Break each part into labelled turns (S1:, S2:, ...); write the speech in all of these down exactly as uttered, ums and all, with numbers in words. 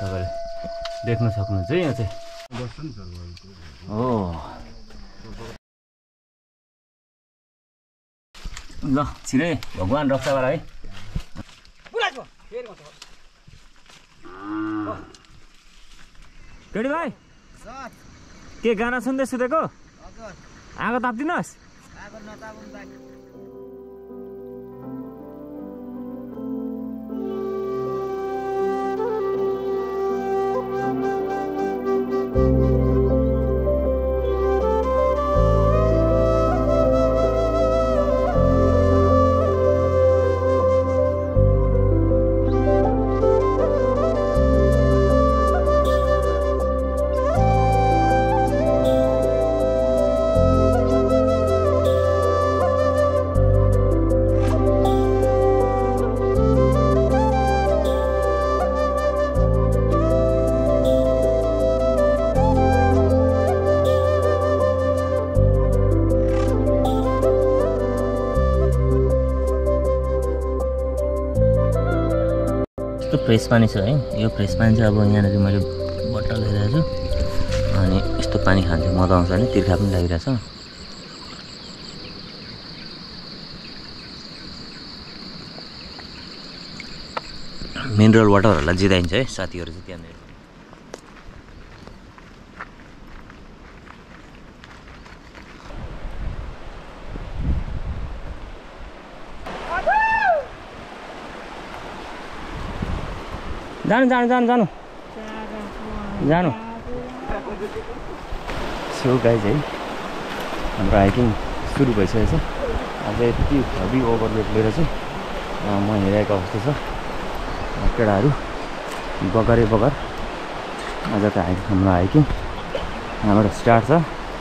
S1: तपाईले देख्न सक्नुहुन्छ है यहाँ चाहिँ हो ल छिरै भगवान रक्षा गर है केडी भाइ के गाना सुन्दै सुतेको आगो ताप्दिनुहोस् फ्रेस पानी छ है यो फ्रेस पानी चाहिँ अब यहाँनिर मैले बोतल लिइरहेको छु अनि यस्तो पानी खान्छु मजा आउँछ नि तिर्खा पनि लागिरहेछ मिनरल वाटरहरूलाई जिताइन्छ है साथीहरू चाहिँ त्यहाँनिर जानु जानु जानु जानु जानु सो गाइज है हाम्रो हाइकिङ सुरु भइसकेको छ आज यति हेभी ओभरलोड लिएर चाहिँ म हिँडिरहेको अवस्था छ केटाहरू बगरे बगर आज त हाइक हाम्रो हाइकिङ यहाँबाट स्टार्ट छ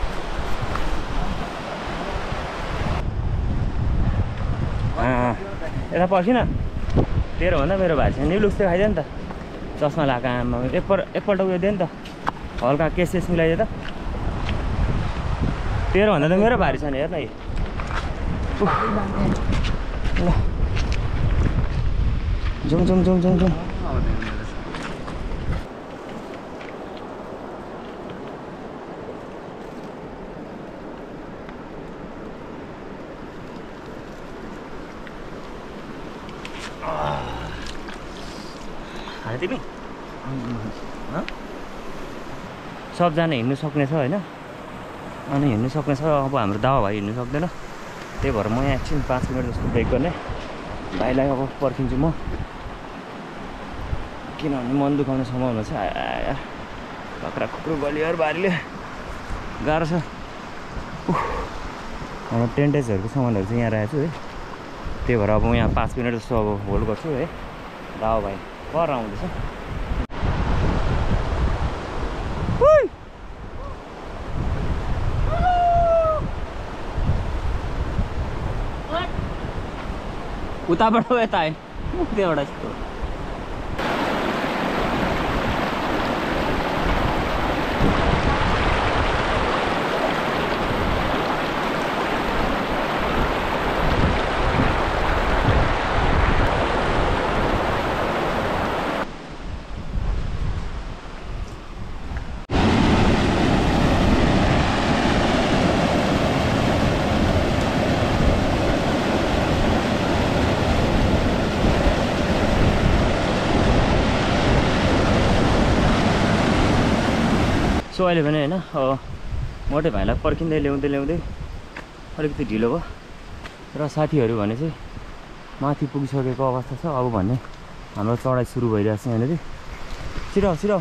S1: यता पर्खिन तेरो भन्दा मेरो भाइ छ निलुक्स चाहिँ खाइदियो नि त चस्मा लगाएको आमा एकपल्ट एकपल्ट उयो दियो नि त हल्का केस सेस मिलाइदियो त तेरो भन्दा त मेरो भारी छ नि हेर न ल जाउँ जाउँ जाउँ जाउँ जाउँ तिमी सबजना हिँड्नु सक्ने छ होइन अनि हिँड्नु सक्ने छ अब हाम्रो दावा भाइ हिँड्नु सक्दैन त्यही भएर म यहाँ एकछिन पाँच मिनट जस्तो ब्रेक गर्ने भाइलाई अब पर्खिन्छु म किनभने मन दुखाउने सम्भावना छ आया कक्रा खुक्रो गलियर बारीले गाह्रो छ हाम्रो टेन्टेजहरूको सामानहरू चाहिँ यहाँ राखेको छु है त्यही भएर अब म यहाँ पाँच मिनट जस्तो अब होल्ड गर्छु है दावा भाइ पर आउँदैछ उताबाट यता आयो त्यहाँबाट यस्तो सो अहिले भने होइन मोटे भाइलाई पर्खिँदै ल्याउँदै ल्याउँदै अलिकति ढिलो भयो र साथीहरू भने चाहिँ माथि पुगिसकेको अवस्था छ अब भने हाम्रो चढाइ सुरु भइरहेको छ यहाँनिर छिराउ छिराउ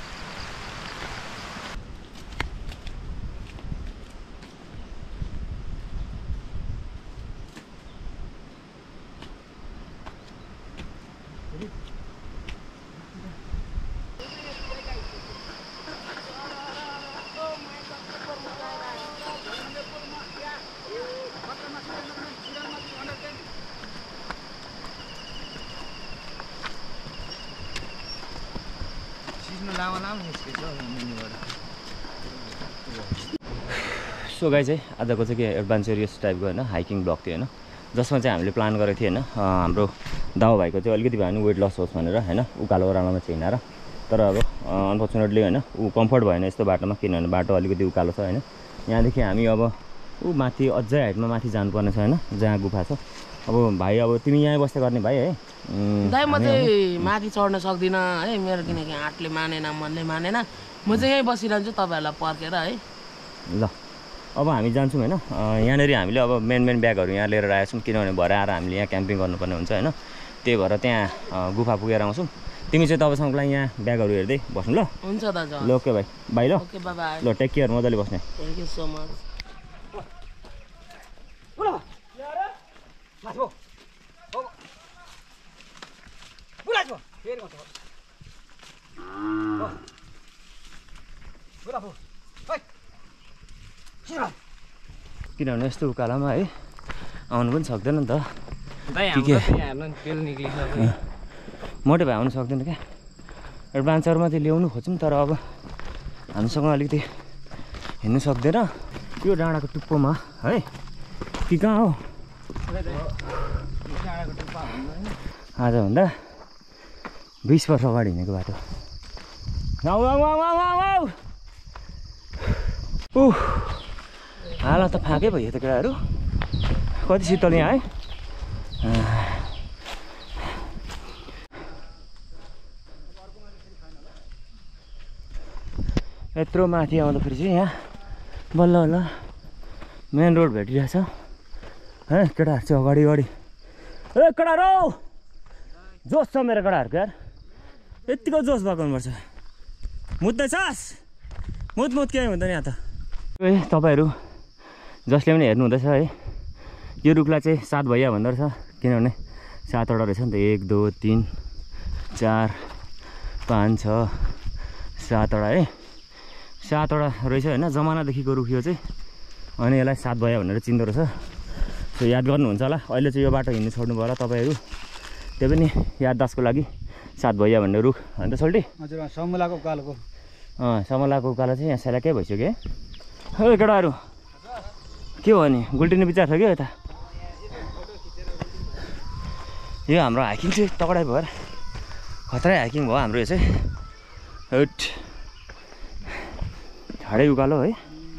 S1: सो गाइज है आजको चाहिँ के एडभेन्चरियस टाइपको होइन हाइकिङ ब्लग थियो होइन जसमा चाहिँ हामीले प्लान गरेको थियो होइन हाम्रो दावा भाइको चाहिँ अलिकति भए पनि वेट लस होस् भनेर होइन उकालो ओह्रालोमा चाहिँ हिँडेर तर अब अनफर्चुनेटली होइन ऊ कम्फर्ट भएन यस्तो बाटोमा, किनभने बाटो अलिकति उकालो छ होइन। यहाँदेखि हामी अब ऊ माथि अझै हाइटमा माथि जानुपर्ने छ होइन, जहाँ गुफा छ। अब भाइ अब तिमी यहीँ बस्दै गर्ने भाइ है?
S2: दाइ म चाहिँ माथि चढ्न सक्दिनँ है, मेरो किनकि हातले मानेन, मनले मानेन। म चाहिँ यहीँ बसिरहन्छु तपाईँहरूलाई पर्खेर है।
S1: ल अब हामी जान्छौँ होइन। यहाँनिर हामीले अब मेन मेन ब्यागहरू यहाँ लिएर आएका छौँ, किनभने भरे आएर हामीले यहाँ क्याम्पिङ गर्नुपर्ने हुन्छ होइन। त्यही भएर त्यहाँ गुफा पुगेर आउँछौँ। तिमी चाहिँ तपाईँसँगलाई यहाँ ब्यागहरू हेर्दै बस्नु ल।
S2: हुन्छ दाजु।
S1: ल ओके भाइ, बाई ल।
S2: Okay bye bye.
S1: ल टेक केयर, मजाले बस्ने।
S2: Thank you so much.
S1: किनभने यस्तो उकालोमा है आउनु पनि सक्दैन नि त। मोटे भए आउनु सक्दैन क्या। एडभान्सरमा चाहिँ ल्याउनु खोज्छौँ, तर अब हामीसँग अलिकति हिँड्नु सक्दैन यो डाँडाको टुप्पोमा है। कि कहाँ हो? आजभन्दा बिस वर्ष अगाडि हिँडेको बाटो। आऊ आऊ आऊ आऊ आऊ। उह हालत त फाकै भयो त केटाहरू। कति शीतल यहाँ है। यत्रो माथि आउँदाखेरि चाहिँ यहाँ बल्ल बल्ल मेन रोड भेटिरहेछ है। केटाहरू चाहिँ अगाडि अगाडि। ए केटाहरू जोस छ मेरो केटाहरूको यार, यत्तिको जोस भएको हुनुपर्छ। मुद्दैछस्? मुद मुद केही हुँदैन यहाँ त। ए तपाईँहरू जसले पनि हेर्नु हुँदैछ है, यो रुखलाई चाहिँ सात भैया भन्दो रहेछ, किनभने सातवटा रहेछ नि त। एक दो तिन चार पाँच छ सातवटा है, सातवटा रहेछ होइन। जमानादेखिको रुख यो चाहिँ, अनि यसलाई सात भैया भनेर चिन्दो रहेछ। सो याद गर्नुहुन्छ होला। अहिले चाहिँ यो बाटो हिँड्नु छोड्नु भयो होला तपाईँहरू, त्यो पनि याददास्तको लागि। सात भैया भन्ने रुख होइन त सोल्टी?
S3: हजुर समलाको उकालोको।
S1: अँ समलाको उकालो चाहिँ यहाँ सेलाकै भइसक्यो है। हो केटाहरू के हो नि, गुल्टिने विचार छ क्या यता? यो हाम्रो हाइकिङ चाहिँ तगडै भयो, खतरै हाइकिङ भयो हाम्रो यो चाहिँ। हट ठाडै उकालो है।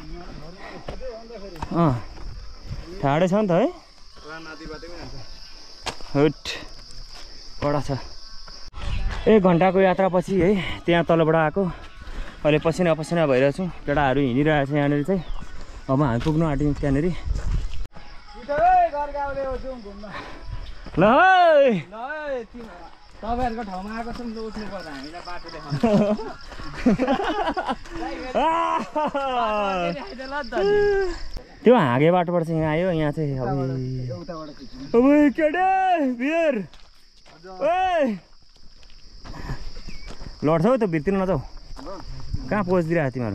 S1: अँ ठाडै छ नि त है। हट कडा छ। एक घन्टाको यात्रापछि है त्यहाँ तलबाट आएको। अहिले पसिना पसिना भइरहेको छु। केटाहरू हिँडिरहेको छ यहाँनिर चाहिँ। अब हामी पुग्नु आँट्यौँ त्यहाँनिर। ल है
S3: तपाईँहरूको ठाउँमा आएको छौँ, उठ्नु पर्छ हामीलाई बाटो देखाउनु।
S1: त्यो हाँगे बाटोबाट चाहिँ यहाँ आयो। यहाँ चाहिँ अब अब केटा बियर लड्छौ त भित्र नजाऊ। कहाँ पोज दिइरहेको तिमीहरू?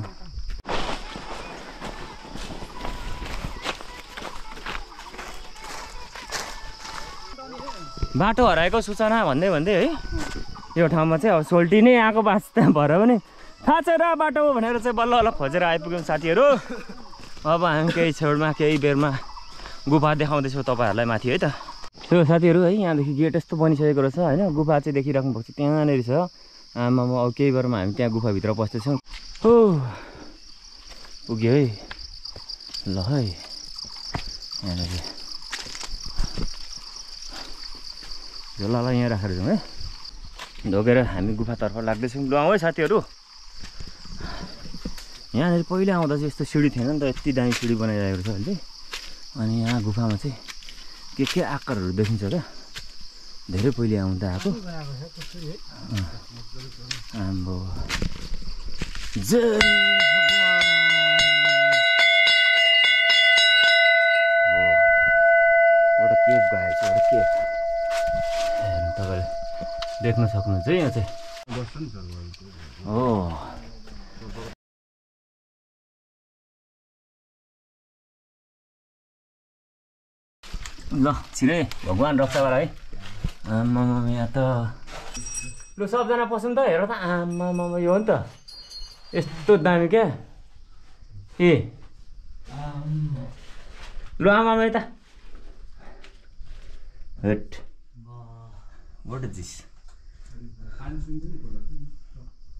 S1: बाटो हराएको सूचना भन्दै भन्दै है यो ठाउँमा चाहिँ अब सोल्टी नै आएको बास्ता भएर पनि थाहा छ र बाटो भनेर चाहिँ बल्ल बल्ल खोजेर आइपुग्यौँ साथीहरू। अब हामी केही छेउमा केही बेरमा गुफा देखाउँदैछौँ तपाईँहरूलाई माथि है त। त्यो साथीहरू है यहाँदेखि गेट यस्तो बनिसकेको रहेछ होइन। गुफा चाहिँ देखिराख्नु भएको छ त्यहाँनिर छ। आमा अब केही बेरमा हामी त्यहाँ गुफाभित्र पस्दैछौँ। हो पुग्यो है। ल है यहाँनिर झोलालाई यहाँ राखेर जाउँ है। ढोकेर हामी गुफातर्फ लाग्दैछौँ। ल आऊ है साथीहरू। यहाँनिर पहिला आउँदा चाहिँ यस्तो सिँढी थिएन नि त, यति दामी सिँढी बनाइरहेको छ अहिले। अनि यहाँ गुफामा चाहिँ के के आकारहरू देखिन्छ क्या, धेरै पहिले आउँदा आएको। आम्बो जय एउटा केभ गएको छ, एउटा केभ हेर्नु तपाईँले देख्न सक्नुहुन्छ है। यहाँ चाहिँ हो ल छिरै भगवान् रक्षा गर है। आमा यहाँ त लु सबजना पसौँ त। हेर त आमा यो हो नि त यस्तो दामी क्या। ए लु आमा यता हेट वाट इज दिस?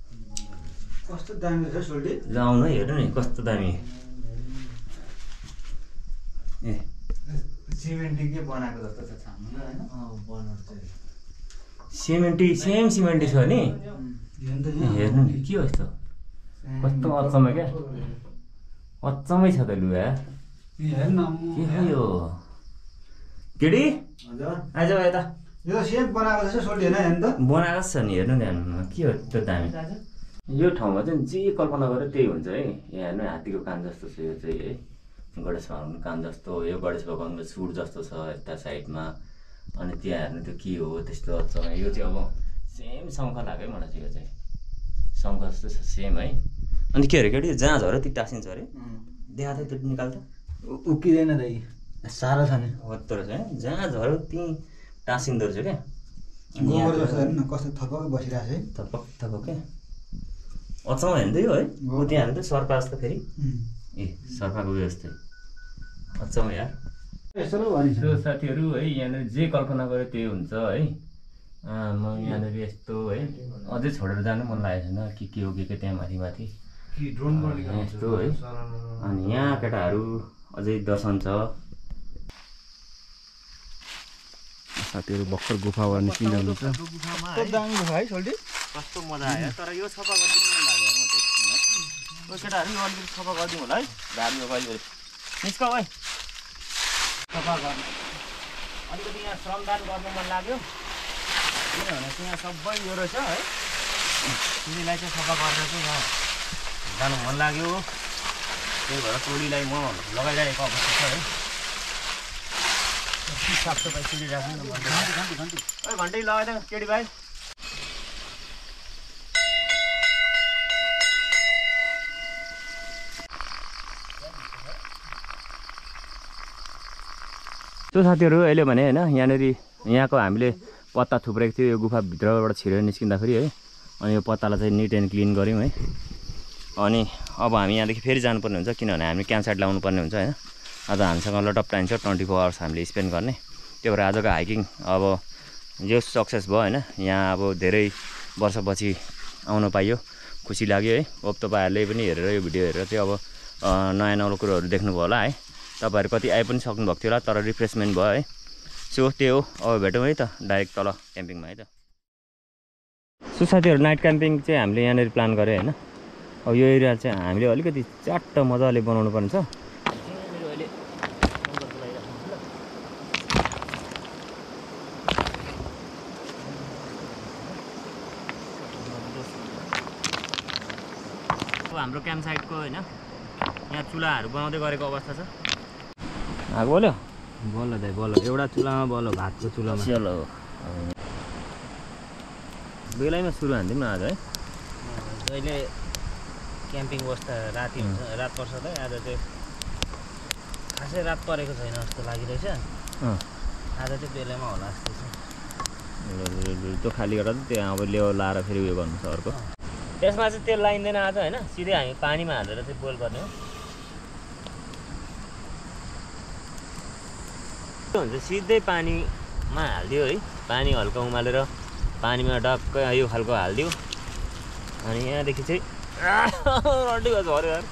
S4: कस्तो दामी छ सोल्टी
S1: जाउँ न हेर्नु नि कस्तो दामी ए
S4: सिमेन्टी के बनाएको जस्तो छ छाम्नु हैन अँ बनाउनु चाहिँ
S1: सिमेन्टी सेम सिमेन्टी छ नि हेर्नु नि के हो यस्तो कस्तो अचम्म क्या अचम्मै छ त लुगा
S4: हेर्न
S1: के हो यो केडी
S4: हजुर
S1: आइज यता
S4: यो सेम बनाएको छ सोल्टी हैन हेर्नु त
S1: बनाएको छ नि हेर्नु ध्यानमा के हो त्यो दामी यो ठाउँमा चाहिँ जे कल्पना गरेर त्यही हुन्छ है यहाँ हेर्नु हात्तीको कान जस्तो छ यो चाहिँ है गणेश भगवानको कान जस्तो यो गणेश भगवानको सुर जस्तो छ यता साइडमा अनि त्यहाँ हेर्नु त्यो के हो त्यस्तो अचम्म यो चाहिँ अब सेम शङ्ख लाग्यो मलाई चाहिँ यो चाहिँ शङ्ख जस्तो छ सेम है अनि के अरे केटी जहाँ झऱ्यो त्यो टाँसिन्छ अरे देखा त त्यो निकाल्दा
S4: उकिँदैन दाइ साह्रो छ नि
S1: हत्तो रहेछ है जहाँ झऱ्यो त्यहीँ टाँसिँदो रहेछ क्या
S4: गोबर जस्तो हेर्नु न कस्तो थपक्कै बसिरहेको छ है
S1: थपक थपक क्या अचम्म हेर्दै हो है ऊ त्यहाँ हेर्नु त सर्पा जस्तो फेरि ए सर्पाको व्यवस्था अचम्म यार
S4: यस्तो नै भनिन्छ
S1: त्यो साथीहरू है यहाँनिर जे कल्पना गऱ्यो त्यही हुन्छ है म यहाँनिर यस्तो है अझै छोडेर जानु मन लागेको छैन के के हो के के त्यहाँ माथि माथि यस्तो है अनि यहाँ केटाहरू अझै दर्शन छ
S3: साथीहरू भर्खर गुफाबाट निस्किँदै हुनुहुन्छ
S4: कस्तो दामी छ है सोल्टी
S1: कस्तो मजा आयो तर यो सफा गरिदिनु मन लाग्यो म त्यो केटाहरू यो अलिकति सफा गरिदिउँ होला है घाममा कहिले निस्क है सफा गर्नु अलिकति यहाँ श्रमदान गर्नु मन लाग्यो किनभने चाहिँ यहाँ सबै यो रहेछ है टोलीलाई चाहिँ सफा गरेर चाहिँ यहाँ जानु मन लाग्यो त्यही भएर टोलीलाई म लगाइरहेको अवस्था छ है साफसफाइ सुनिराख्नु न घन्टी घन्टी लगाइदिउँ केटी भाइ त्यो साथीहरू अहिले भने होइन यहाँनिर यहाँको हामीले पत्ता थुप्रेको थियो यो गुफाभित्रबाट छिरेर निस्किँदाखेरि है अनि यो पत्तालाई चाहिँ निट एन्ड क्लिन गऱ्यौँ है अनि अब हामी यहाँदेखि फेरि जानुपर्ने हुन्छ किनभने हामी क्याम्प साइड लाउनु पर्ने हुन्छ होइन आज हामीसँग लट अफ टाइम छ ट्वेन्टी फोर आवर्स हामीले स्पेन्ड गर्ने त्यो भएर आजको हाइकिङ अब जो सक्सेस भयो होइन यहाँ अब धेरै वर्षपछि आउन पाइयो खुसी लाग्यो है अब तपाईँहरूले पनि हेरेर यो भिडियो हेरेर चाहिँ अब नयाँ नौलो कुरोहरू देख्नुभयो होला है तपाईँहरू कति आइ पनि सक्नुभएको थियो होला तर रिफ्रेसमेन्ट भयो है सो त्यही हो अब भेटौँ है त डाइरेक्ट तल क्याम्पिङमा है त सो साथीहरू नाइट क्याम्पिङ चाहिँ हामीले यहाँनिर प्लान गऱ्यो होइन अब यो एरिया चाहिँ हामीले अलिकति च्याट्ट मजाले बनाउनु पर्ने छ हाम्रो क्याम्प साइटको होइन यहाँ चुल्हाहरू बनाउँदै गरेको अवस्था छ आगो बोल्यो
S3: बल्ल दाइ बल्ल एउटा चुल्हामा बल्ल भातको चुल्हामा
S1: चलो बेलैमा सुरु हान्दिउँ न आज है
S3: जहिले क्याम्पिङ बस्दा राति हुन्छ रात पर्छ त आज चाहिँ खासै रात परेको छैन जस्तो लागिरहेछ आज चाहिँ बेलैमा होला जस्तो छ
S1: त्यो खाली गरेर त्यहाँ अब लेउ लाएर फेरि उयो गर्नु छ अर्को त्यसमा चाहिँ तेल लाइँदैन आज होइन सिधै हामी पानीमा हालेर चाहिँ बोइल गर्ने हो के हुन्छ सिधै पानीमा हालिदियो है पानी हल्का उमालेर पानीमा डक्कै यो खालको हालिदियो अनि यहाँदेखि चाहिँ रड्डी गर्छ अरे यार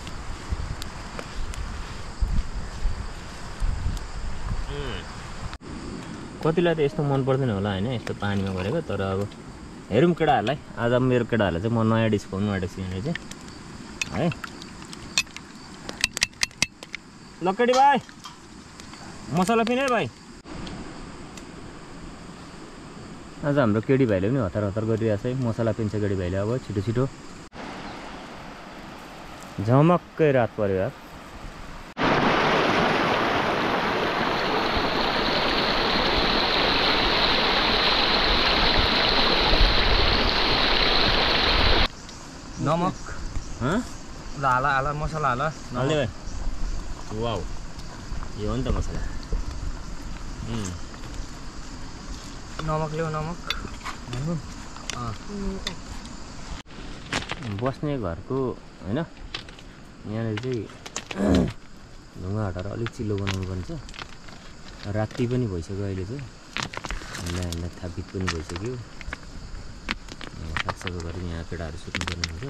S1: कतिलाई त यस्तो मन पर्दैन होला होइन यस्तो पानीमा गरेको तर अब हेरौँ केटाहरूलाई आज मेरो केटाहरूलाई चाहिँ म नयाँ डिस खुवाउनु आँटेको छु यहाँनिर चाहिँ है ल केटी भाइ मसला पिने भाइ आज हाम्रो केटी भाइले पनि हतार हतार गरिरहेको छ है मसला पिन्छ केटी भाइले अब छिटो छिटो झमक्कै रात पर्यो यार
S3: नमक
S1: हाँ
S3: ल हाला हाला मसला हाला
S1: हाल्ने भाइ वाउ यो हो नि त मसला
S3: नमक ल्याऊ नमक
S1: बस्ने घरको होइन यहाँनिर चाहिँ ढुङ्गा हटाएर अलिक चिल्लो बनाउनु पर्ने छ राति पनि भइसक्यो अहिले चाहिँ हामीलाई हामीलाई थापित पनि भइसक्यो सागसब्जी गरी यहाँ केटाहरू सुत्नु पर्ने हुन्छ।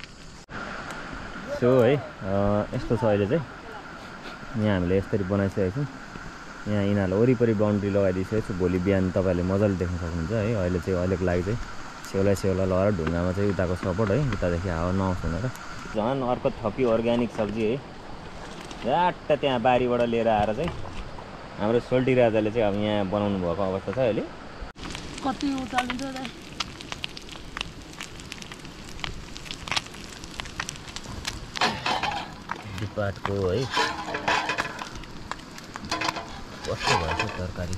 S1: सो है यस्तो छ अहिले चाहिँ यहाँ हामीले यसरी बनाइसकेको छौँ। यहाँ यिनीहरूले वरिपरि बााउन्ड्री लगाइदिइसकेको छु। भोलि बिहान तपाईँहरूले मजाले देख्न सक्नुहुन्छ है। अहिले चाहिँ अहिलेको लागि चाहिँ सेउला सेउला लगाएर ढुङ्गामा चाहिँ उताको सपोर्ट है, उतादेखि हावा नआउँछ भनेर। झन् अर्को थपी अर्ग्यानिक सब्जी है, झ्याट्ट त्यहाँ बारीबाट लिएर आएर चाहिँ हाम्रो सोल्टी राजाले चाहिँ अब यहाँ बनाउनु भएको अवस्था छ अहिले।
S2: कति उचालिन्छ
S1: डिपाटको है कस्तो भएछ तरकारी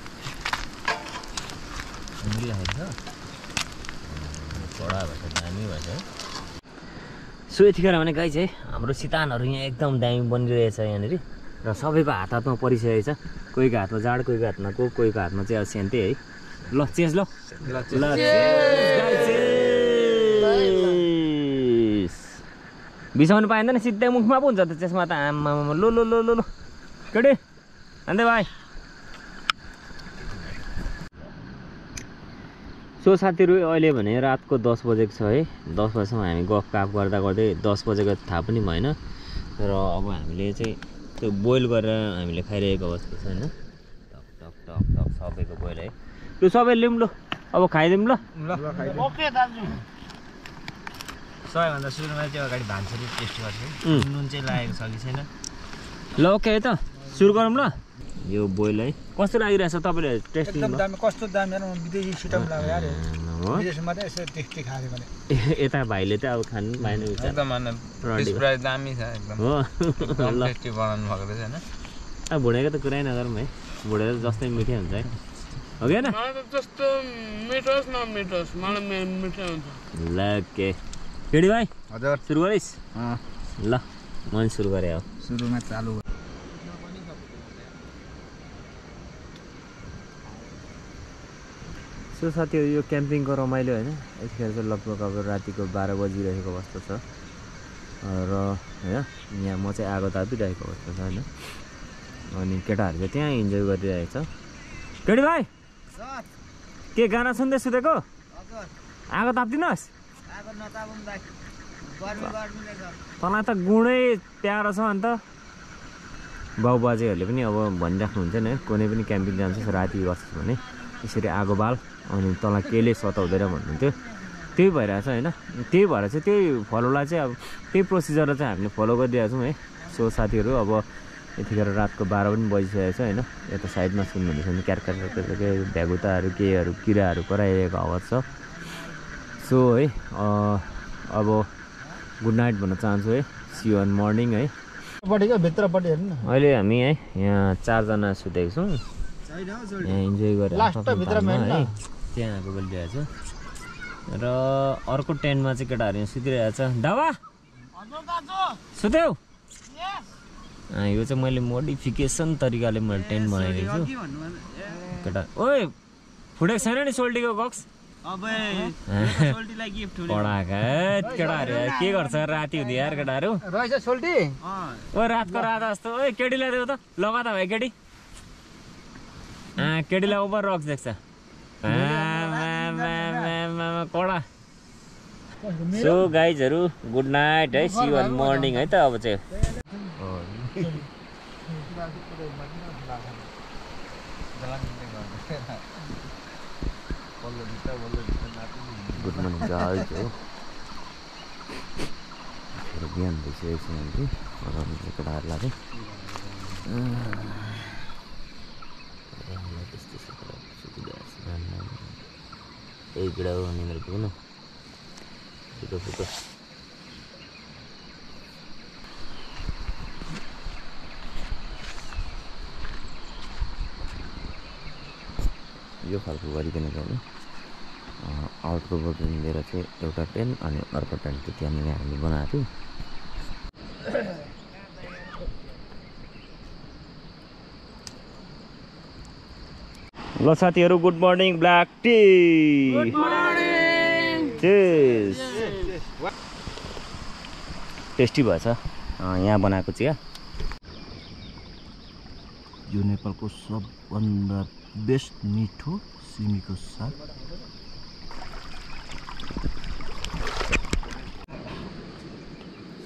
S1: मिलिरहेको छ, कडा भएछ, दामी भएछ है। सो यतिखेर भने गाई चाहिँ हाम्रो सितानहरू यहाँ एकदम दामी बनिरहेछ यहाँनिर र सबैको हात हातमा परिसकेको छ। कोहीको हातमा जाड, कोहीको हातमा को, कोहीको हातमा चाहिँ अब सेन्ते है। ल चेस ल बिसाउनु पाइँदैन, सिधै मुखमा पो हुन्छ त त्यसमा त। आमा लो लो लो लो लो केटी अन्त भाइ। सो साथीहरू अहिले भने रातको दस बजेको छ है। दस बजेसम्म हामी गफ काफ गर्दा गर्दै दस बजेको थाहा पनि भएन। र अब हामीले चाहिँ त्यो बोइल गरेर हामीले खाइरहेको अवस्था छ होइन। टक टक टक टक सबैको बोइल है। लु सबै लिउँ ल, अब खाइदिउँ ल।
S2: ओके दाजु।
S3: सबैभन्दा सुरुमा चाहिँ अगाडि भान्सरी टेस्ट गर्छु, नुन चाहिँ लागेको छ कि छैन।
S1: ल ओके है त, सुरु गरौँ ल। यो बोइल है कस्तो लागिरहेछ तपाईँले टेस्ट?
S5: एकदम दामी, कस्तो दामी यार, विदेशी सिस्टम लाग्यो यार। विदेशमा त यसो टेस्टी खायो भने
S1: यता भाइले त अब खानु भएन
S6: एकदम फिस फ्राई दामी छ एकदम।
S1: हो
S6: एकदम टेस्टी बनाउनु भएको रहेछ हैन।
S1: अब भुँडेको त कुरै नगरौँ है, भुँडेको जस्तै मिठै हुन्छ है, हो कि होइन?
S2: मलाई त जस्तो मिठो होस् नमिठो होस् मलाई मिठै हुन्छ।
S1: ल के केडी भाइ
S5: हजुर
S1: सुरु गरिस्? ल मैले सुरु गरेँ हो।
S5: सुरुमा चालु
S1: सो साथीहरू यो क्याम्पिङको रमाइलो होइन। यतिखेर चाहिँ लगभग अब रातिको बाह्र बजिरहेको अवस्था छ र होइन यहाँ म चाहिँ आगो तापिरहेको अवस्था छ होइन। अनि केटाहरू चाहिँ त्यहाँ इन्जोय गरिरहेको छ। केटी भाइ के गाना सुन्दै सुतेको? आगो ताप्दिनुहोस्, तँलाई त गुणै प्यारो छ अन्त। बाउ बाजेहरूले पनि अब भनिराख्नुहुन्छ नि, कुनै पनि क्याम्पिङ जान्छस् राति गर्छस् भने यसरी आगो बाल, अनि तँलाई केले सताउँदैन भन्नुहुन्थ्यो। त्यही भइरहेछ होइन। त्यही भएर चाहिँ त्यही फलोलाई चाहिँ अब त्यही प्रोसिजरलाई चाहिँ हामीले फलो गरिरहेको छौँ है। सो साथीहरू अब यतिखेर रातको बाह्र पनि बजिसकेको छ होइन। यता साइडमा सुन्नुहुँदैछ भने क्यारक्यार के भ्यागुताहरू केहरू किराहरू कराइरहेको आवाज छ। सो है अब गुड नाइट भन्न चाहन्छु है। सी यु अन मर्निङ है।
S5: भित्रपट्टि हेर्नु न,
S1: अहिले हामी है यहाँ चारजना सुतेको छौँ, यहाँ इन्जोय गरेर है। त्यहाँ आएको बोलिरहेको छ र अर्को टेन्टमा चाहिँ केटाहरू यहाँ सुतिरहेको छ। दावा सुत्यौ? यो चाहिँ मैले मोडिफिकेसन तरिकाले मैले टेन्ट बनाइदिएको छु केटा। ओए फुटेको छैन नि सोल्टीको बक्स? केटाहरू के गर्छ राति हुँदै यार केटाहरू
S5: रहेछ सोल्टी।
S1: ओ रातको रात जस्तो। ओए केटीलाई देऊ त, लगा त भाइ केटी। केटीलाई ओभर रक्स देख्छ कडा। सो गाइजहरू गुड नाइट है। सी यु अन मर्निङ है त। अब चाहिँ गुड मर्निङ गाइज हो। बिहान भइसकेको छ कि केटाहरूलाई चाहिँ त्यही गिडा हो निन्द्रा पुग्न फुटो फुटो। यो खालको गरिकन चाहिँ आउटकोबाट लिएर चाहिँ एउटा टेन्ट अनि अर्को टेन्ट चाहिँ त्यहाँनिर हामीले बनाएको थियौँ। ल साथीहरू good morning. Black tea
S2: good morning.
S1: चेस टेस्टी भएछ यहाँ बनाएको चिया। यो नेपालको सबभन्दा बेस्ट मिठो सिमीको साग।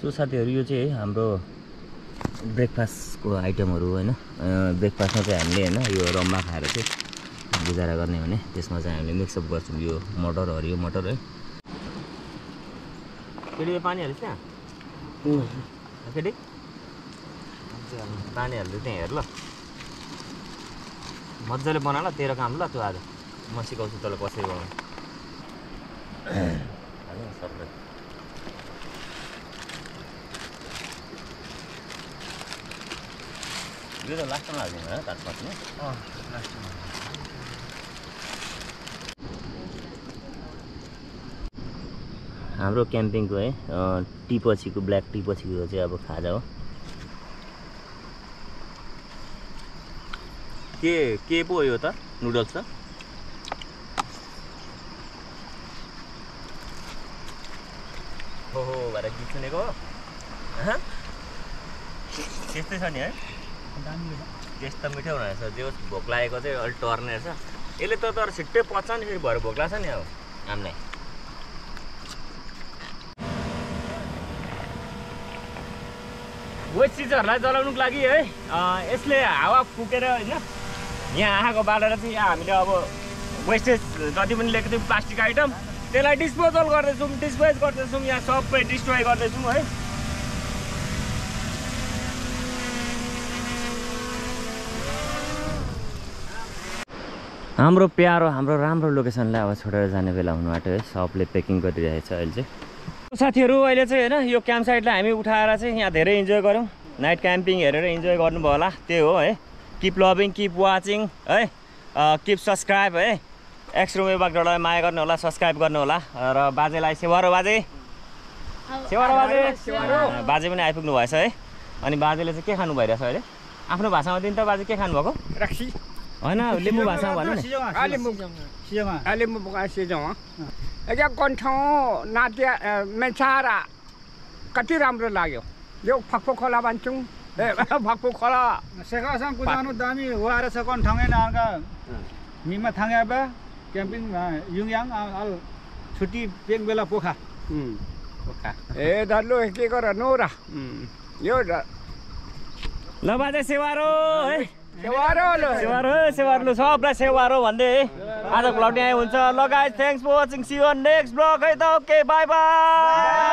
S1: सो साथीहरू यो चाहिँ है हाम्रो ब्रेकफास्टको आइटमहरू होइन ब्रेकफास्टमा चाहिँ हामीले होइन यो रममा खाएर चाहिँ गुजारा गर्ने भने त्यसमा चाहिँ हामीले मिक्सअप गर्छौँ यो मटर हरियो मटर है केटी पानी हाल्छ त्यहाँ केटी पानी हाल्दै त्यहाँ हेर ल मजाले बना ल तेरो काम ल त्यो आज म सिकाउँछु तँलाई कसरी बनाउनु यो त लास्टमा हाल्दिनु है काटपातमा
S3: अँ लास्टमा
S1: हाम्रो क्याम्पिङको है टी पछिको ब्ल्याक टी पछिको चाहिँ अब खाजा हो के के पो हो यो त नुडल्स त हो हो भएर गीत सुनेको हो त्यस्तै छ नि है टेस्ट त मिठो हुने रहेछ जो भोक लागेको चाहिँ अलिक टर्ने रहेछ यसले त तर छिट्टै पच्छ नि फेरि भएर भोक लाग्छ नि अब हामीलाई वेस्ट चिजहरूलाई जलाउनुको लागि है यसले हावा फुकेर होइन यहाँ आँखाको बालेर चाहिँ यहाँ हामीले अब वेस्टेज जति पनि लिएको थियौँ प्लास्टिक आइटम त्यसलाई डिस्पोजल गर्दैछौँ डिस्पोज गर्दैछौँ यहाँ सबै डिस्ट्रोय गर्दैछौँ है हाम्रो प्यारो हाम्रो राम्रो लोकेसनलाई अब छोडेर जाने बेला हुनु आँट्यो है सबले पेकिङ गरिरहेछ अहिले चाहिँ साथीहरू अहिले चाहिँ होइन यो क्याम्प साइटलाई हामी उठाएर चाहिँ यहाँ धेरै इन्जोय गऱ्यौँ नाइट क्याम्पिङ हेरेर इन्जोय गर्नुभयो होला त्यही हो है किप लभिङ किप वाचिङ है किप सब्सक्राइब है एक्सट्रोमे बागडोलाई माया गर्नु होला सब्सक्राइब गर्नु होला र बाजेलाई सेवारो बाजे सेवारो बाजे बाजे पनि आइपुग्नु भएछ है अनि बाजेले चाहिँ के खानु भइरहेछ अहिले आफ्नो भाषामा दिन त बाजे के खानुभएको
S5: रक्सी
S1: होइन लिम्बू भाषामा भन्नु नि
S5: लिम्बू एजा कन्ठौँ नाट्य मेचारा कति राम्रो लाग्यो यो फक्फो खोला भन्छौँ ए फक्फो खोला
S7: सेकासँग कुदाउनु दामी हुआएर छ कन्ठाङै नागा मिमा थाङे बा क्याम्पिङ युङयाङ अल छुट्टी पेङ बेला पोखा
S5: पोखा ए धल्लो के गर नोरा यो
S1: ल बाजे सेवारो है
S5: सेवारो
S1: सेवारो सेवारो सबलाई सेवारो भन्दै आज भ्लग यहाँ हुन्छ ल guys thanks for watching see you on next vlog है त ओके बाई बाई